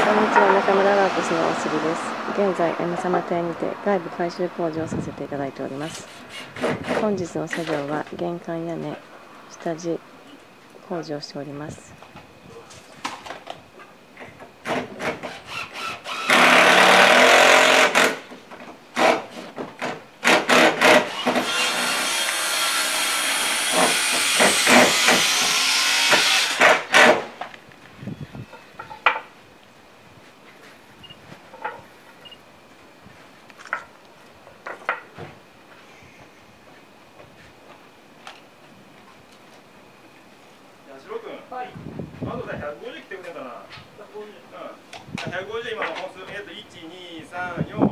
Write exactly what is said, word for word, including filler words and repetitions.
にちは、中村ワークスの大杉です。現在 M 様店にて外部改修工事をさせていただいております。本日の作業は玄関屋根下地工事をしております。 八代君、 はい。 あとさひゃくごじゅう来てくれんかな。ひゃくごじゅう。うん。ひゃくごじゅう今の本数えっといち、に、さん、よん。